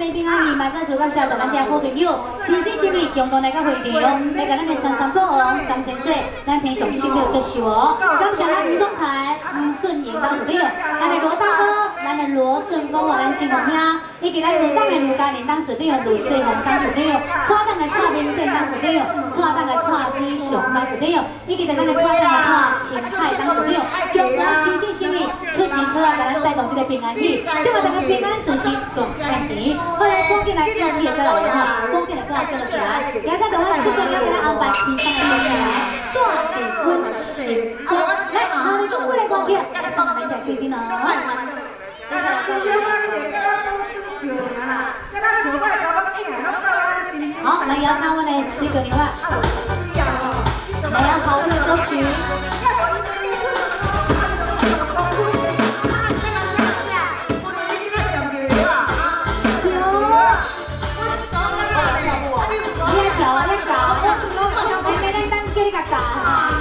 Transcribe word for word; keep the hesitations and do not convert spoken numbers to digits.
平平安安，嘛再次感谢大咱遮好朋友，心心心意共同来到会场，来甲咱的三三国王、三千岁，咱天上新庙作寿哦。感谢咱吴总裁、吴俊彦董事长，咱的罗大哥、咱的罗振峰哦，咱金红兄，以及咱罗党的卢嘉玲董事长、卢世宏董事长，蔡党的蔡明店董事长，蔡党的蔡水雄董事长，以及咱的蔡党的蔡清海董事长，共同心心心意出钱出力，甲咱带动这个平安喜，祝大家平安顺心，共赚钱。后来赶紧来表体的过来哈，赶紧来过来过来行。刚才等我四个人给咱安排提上来过来，大地温馨。来，哪里中过来歌曲，来送咱家贵宾哦。接下来，好，来邀请我们的四个人啊，来要好的歌曲。你来教，你教，我是讲，妹妹，咱等叫你甲教。